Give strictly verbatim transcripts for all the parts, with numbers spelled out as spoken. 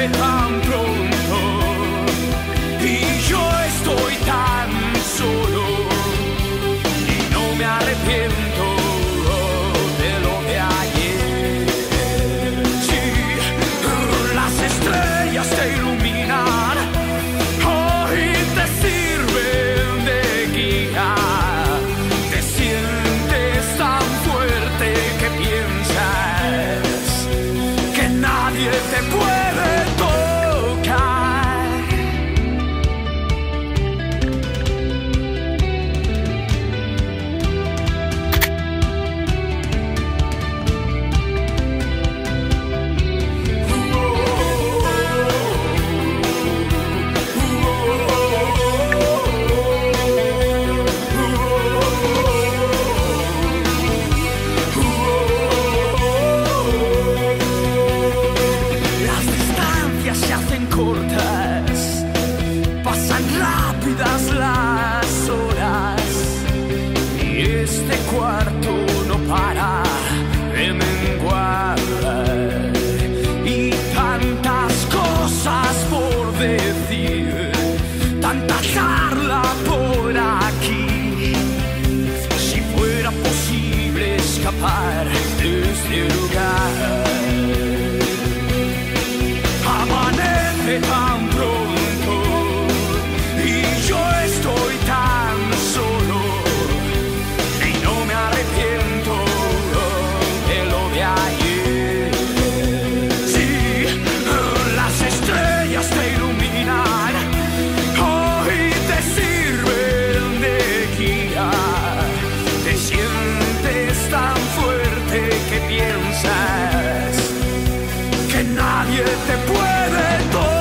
amanece tan pronto y yo estoy tan solo y no me arrepiento de lo de ayer. Sí, las estrellas te iluminan, hoy te sirven de guía, te sientes tan fuerte que piensas que nadie te puede tocar. Las distancias se hacen cortas, pasan rápidas las horas y este cuarto no para de menguar y tantas cosas por decir, tanta charla por aquí. Si fuera posible escapar de este lugar, amanece tan pronto y yo estoy tan solo y no me arrepiento de lo de ayer. Sí, las estrellas te iluminan, hoy te sirven de guía, te sientes tan fuerte que piensas que nadie te puede tocar.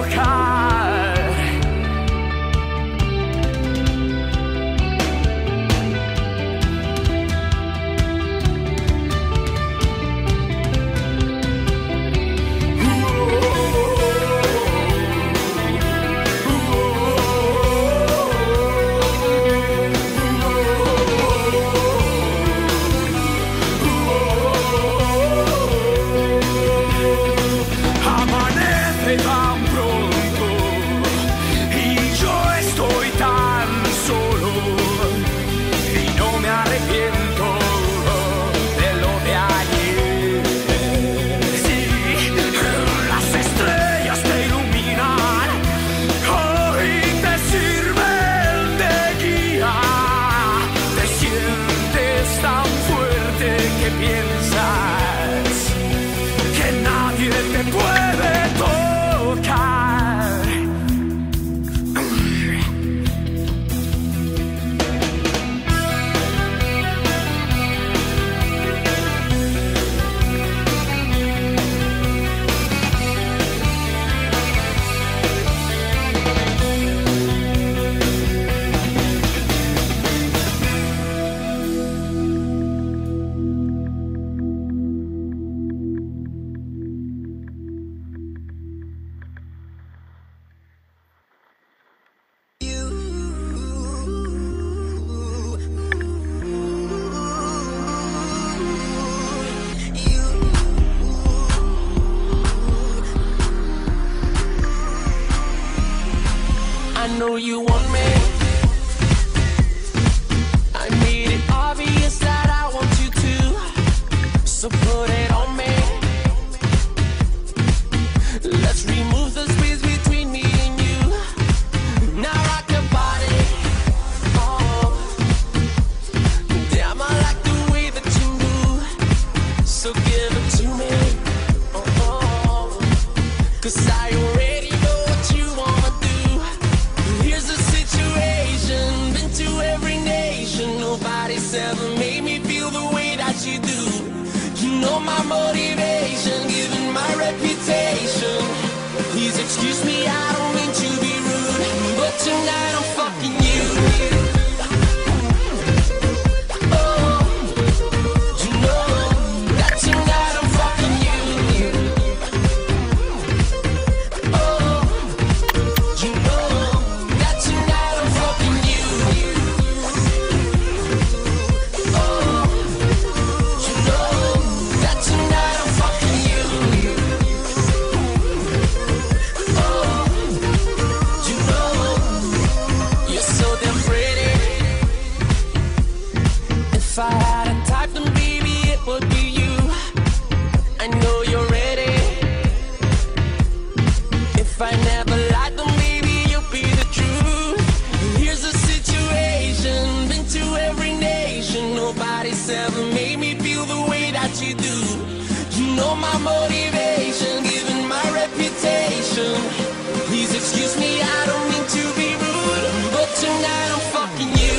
Amanece tan pronto y yo estoy tan solo y no me arrepiento de lo de ayer. Sí, las estrellas te iluminan, hoy te sirven de guía, te sientes tan fuerte que piensas que nadie te puede tocar. I know you want me. I made it obvious that I want you to, so put it on me. Let's remove the space between me and you. Now rock your body. Oh, damn, I like the way that you move, so give it to me. Oh, oh, 'cause I already know what you wanna do. Here's the situation, been to every nation. Nobody's ever made me feel the way that you do. You know my motivation, given my reputation. Please excuse me, I don't mean to be rude, but tonight I'm fucking you. Oh, you know that tonight I'm fucking you. Oh, you know that tonight I'm fucking you. Oh, you know that tonight I'm fucking you. If I never lied, then maybe you'll be the truth. Here's the situation, been to every nation. Nobody's ever made me feel the way that you do. You know my motivation, given my reputation. Please excuse me, I don't mean to be rude, but tonight I'm fucking you.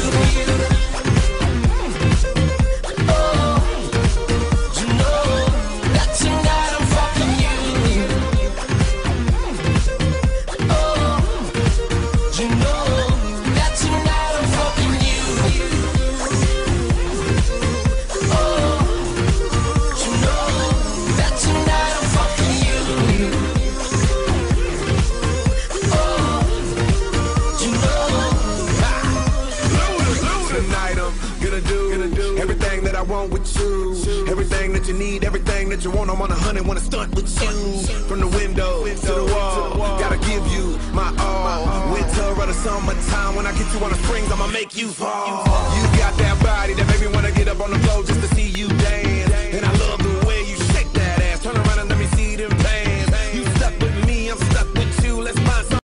Everything that you need, everything that you want, I'm on a hundred, wanna stunt with you. From the window to the wall, gotta give you my all. Winter or the summertime, when I get you on the springs, I'ma make you fall. You got that body that make me wanna get up on the floor just to